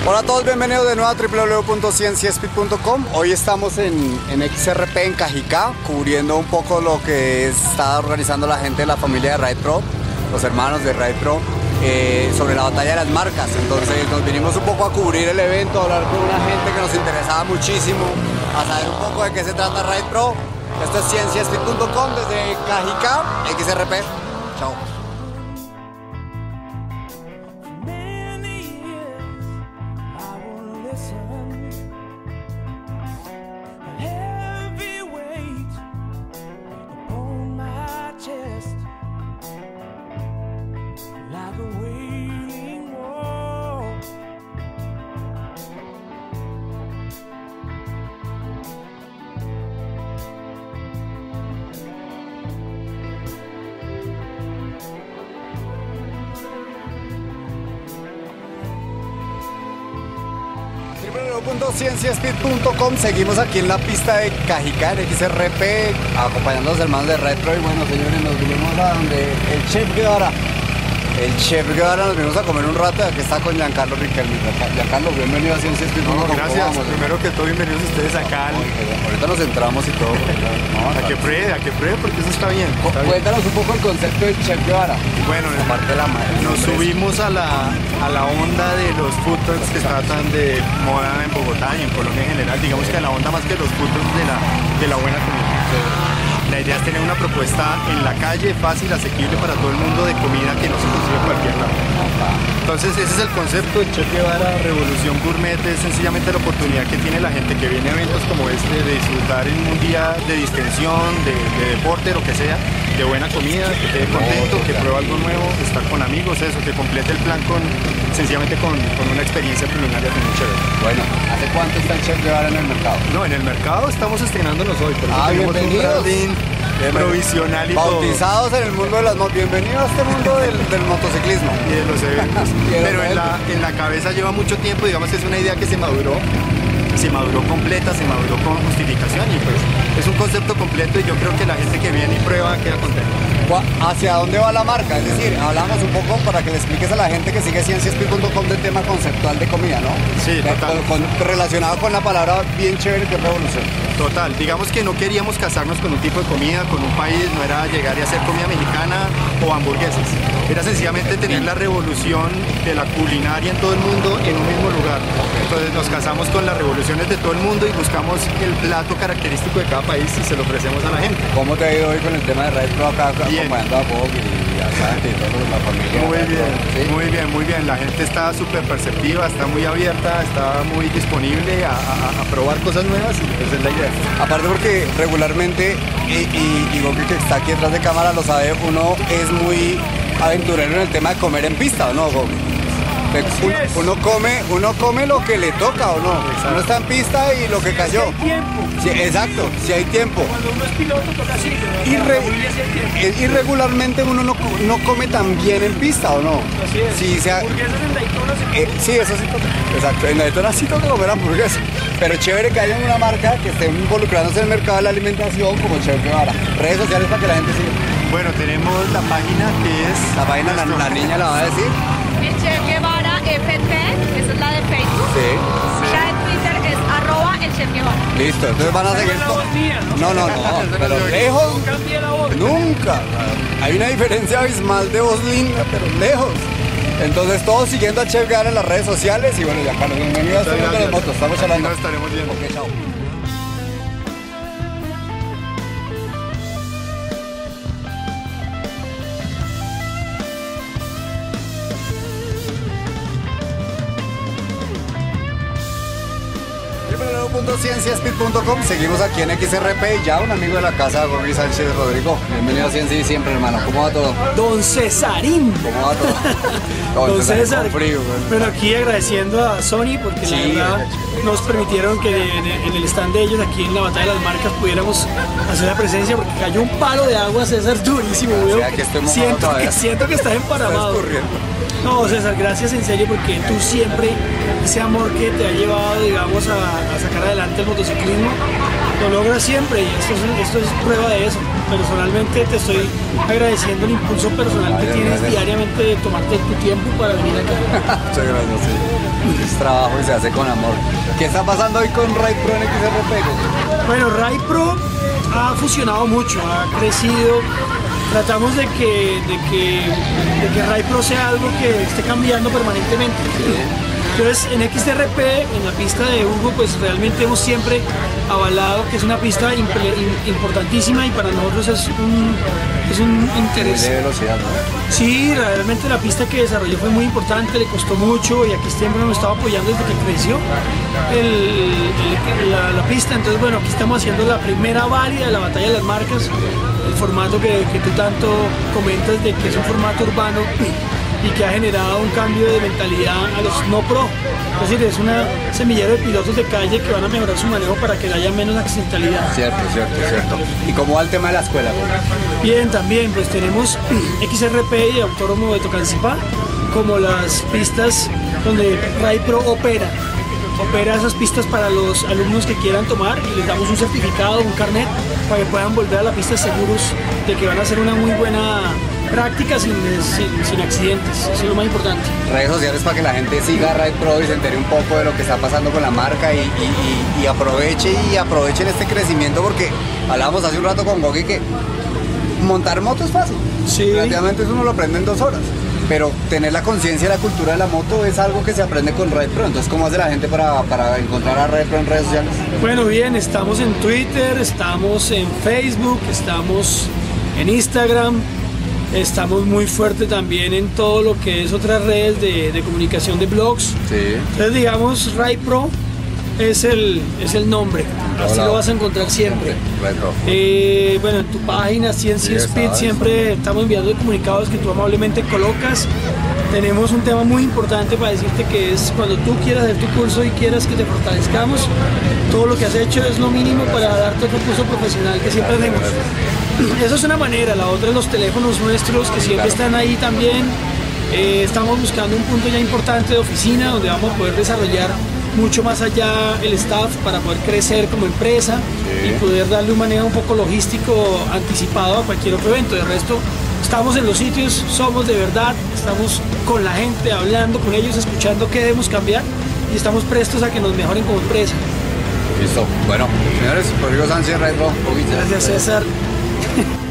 Hola a todos, bienvenidos de nuevo a www.cienciaspeed.com. Hoy estamos en XRP en Cajicá, cubriendo un poco lo que está organizando la gente de la familia de Ride Pro, los hermanos de Ride Pro, sobre la batalla de las marcas. Entonces nos vinimos un poco a cubrir el evento, a hablar con una gente que nos interesaba muchísimo, a saber un poco de qué se trata Ride Pro. Esto es cienciaspeed.com desde Cajicá, XRP. Chao. www.cienciaspeed.com. Seguimos aquí en la pista de Cajicá, en XRP, acompañando a los hermanos de Ride Pro. Y bueno, señores, nos vinimos a donde el Chef Guevara. El Chef Guevara nos vinimos a comer un rato. Aquí está con Giancarlo Riquelme. Giancarlo, bienvenido a Cienciaspeed.com. Gracias, primero que todo, bienvenidos ustedes acá. Ahorita nos entramos y todo. A que pruebe, porque eso está bien. Cuéntanos un poco el concepto del Chef Guevara. Bueno, aparte de la madre, nos subimos a la onda de los food trucks que tratan de moda en Bogotá y en Colombia en general. Digamos que a la onda más que los food trucks de la buena comida. La idea es tener una propuesta en la calle, fácil, asequible para todo el mundo, de comida que no se consigue en cualquier lado. Entonces ese es el concepto. El Chef Guevara Revolución Gourmet es sencillamente la oportunidad que tiene la gente que viene a eventos como este de disfrutar en un día de distensión, de deporte, lo que sea, de buena comida, que quede contento, que pruebe algo nuevo, estar con amigos, eso, que complete el plan sencillamente con una experiencia culinaria muy chévere. Bueno, ¿hace cuánto está el Chef Guevara en el mercado? No, en el mercado estamos estrenándonos hoy, por eso tenemos un bienvenidos. branding provisional y bautizados todo. En el mundo de las motos. Bienvenidos a este mundo del motociclismo Y de los eventos. Pero en la cabeza lleva mucho tiempo, digamos que es una idea que se maduró completa, se maduró con justificación, y pues es un concepto completo, y yo creo que la gente que viene y prueba queda contenta. ¿Hacia dónde va la marca? Es decir, hablamos un poco para que le expliques a la gente que sigue Cienciaspeed.com del tema conceptual de comida, ¿no? Sí, total. Relacionado con la palabra bien chévere que es revolución. Total, digamos que no queríamos casarnos con un tipo de comida, con un país, no era llegar y hacer comida mexicana o hamburguesas. Era sencillamente tener la revolución de la culinaria en todo el mundo en un mismo lugar. Entonces nos casamos con las revoluciones de todo el mundo y buscamos el plato característico de cada país y se lo ofrecemos a la gente. ¿Cómo te ha ido hoy con el tema de Ride Pro acá, acompañando a Bob y a Santi y toda la familia? Muy bien, ¿sí? muy bien. La gente está súper perceptiva, está muy abierta, está muy disponible a probar cosas nuevas, y esa es la idea. Aparte porque regularmente, y Bob que está aquí detrás de cámara lo sabe, uno es muy aventurero en el tema de comer en pista, ¿o no, Bob? Uno come lo que le toca, ¿o no? Exacto. Uno está en pista y lo que cayó. Si hay tiempo. Sí, exacto, si hay tiempo. Cuando uno es piloto toca así. Irregularmente uno no come tan bien en pista, ¿o no? Así es. Sí, Hamburguesas en Daytona sí, eso sí toca. Exacto, en Daytona sí toca comer hamburguesas. Pero chévere que haya una marca que esté involucrándose en el mercado de la alimentación como Chef Guevara. Redes sociales para que la gente siga. Bueno, tenemos la página que es... La página la niña la va a decir. El Chef Guevara FP, esa es la de Facebook. Sí. Ya en Twitter es @el Chef Guevara. Listo, entonces van a seguir la voz mía, ¿no? No, pero lejos No cambie la voz. nunca. Hay una diferencia abismal de voz linda, pero lejos. Entonces todos siguiendo a Chef Guevara en las redes sociales. Y bueno, Giancarlo, bienvenido a este mundo de las motos. Estamos hablando. Nos estaremos viendo. Ok, chao. www.cienciaspeed.com. Seguimos aquí en XRP y ya un amigo de la casa, Gorri Sánchez. Rodrigo, bienvenido a Ciencia y siempre, hermano. ¿Cómo va todo? Don Cesarín. ¿Cómo va todo? Don César. Con frío, güey. Pero aquí agradeciendo a Sony porque Sí, la verdad nos permitieron que en el stand de ellos aquí en la batalla de las marcas pudiéramos hacer la presencia, porque cayó un palo de agua, César, durísimo, O güey. sea, que estoy mojado todavía. Siento que estás emparamado. Estás corriendo. No, César, gracias en serio, porque tú siempre, ese amor que te ha llevado, digamos, a sacar adelante el motociclismo, lo logras siempre, y esto es prueba de eso. Personalmente te estoy agradeciendo el impulso personal que tienes diariamente de tomarte tu tiempo para venir acá. Muchas gracias, sí. Es trabajo y se hace con amor. ¿Qué está pasando hoy con Ride Pro en XRP? Bueno, Ride Pro ha fusionado mucho, ha crecido. Tratamos de que Ride Pro sea algo que esté cambiando permanentemente. Entonces en XRP, en la pista de Hugo, pues realmente hemos siempre avalado que es una pista importantísima y para nosotros es un interés. De velocidad, ¿no? Sí, realmente la pista que desarrolló fue muy importante, le costó mucho y aquí siempre nos estaba apoyando desde que creció la pista. Entonces bueno, aquí estamos haciendo la primera válida de la batalla de las marcas, el formato que tú tanto comentas de que es un formato urbano y que ha generado un cambio de mentalidad a los no pro. Es decir, es un semillero de pilotos de calle que van a mejorar su manejo para que haya menos accidentalidad. Cierto. ¿Y cómo va el tema de la escuela? Bien, también pues tenemos XRP y Autódromo de Tocancipá como las pistas donde Ride Pro opera esas pistas para los alumnos que quieran tomar y les damos un certificado, un carnet para que puedan volver a la pista seguros de que van a hacer una muy buena práctica sin accidentes. Eso es lo más importante. Redes sociales para que la gente siga Ride Pro y se entere un poco de lo que está pasando con la marca y aprovechen este crecimiento, porque hablábamos hace un rato con Gogi que montar moto es fácil. Sí. Relativamente eso uno lo aprende en 2 horas. Pero tener la conciencia y la cultura de la moto es algo que se aprende con Ride Pro. Entonces, ¿cómo hace la gente para encontrar a Ride Pro en redes sociales? Bueno, bien, estamos en Twitter, estamos en Facebook, estamos en Instagram, estamos muy fuerte también en todo lo que es otras redes de comunicación de blogs. Sí. Entonces, digamos, Ride Pro es el nombre. Así lo vas a encontrar siempre. Bueno, en tu página CNC Speed siempre estamos enviando comunicados que tú amablemente colocas. Tenemos un tema muy importante para decirte que es cuando tú quieras hacer tu curso y quieras que te fortalezcamos, todo lo que has hecho es lo mínimo para darte otro curso profesional que siempre hacemos. Eso es una manera. La otra es los teléfonos nuestros que siempre están ahí también. Estamos buscando un punto ya importante de oficina donde vamos a poder desarrollar mucho más allá el staff para poder crecer como empresa y poder darle un manejo un poco logístico anticipado a cualquier otro evento. De resto, estamos en los sitios, somos de verdad, estamos con la gente, hablando con ellos, escuchando qué debemos cambiar y estamos prestos a que nos mejoren como empresa. Listo. Bueno, señores, Rodrigo Sánchez, Ride Pro. Gracias, César.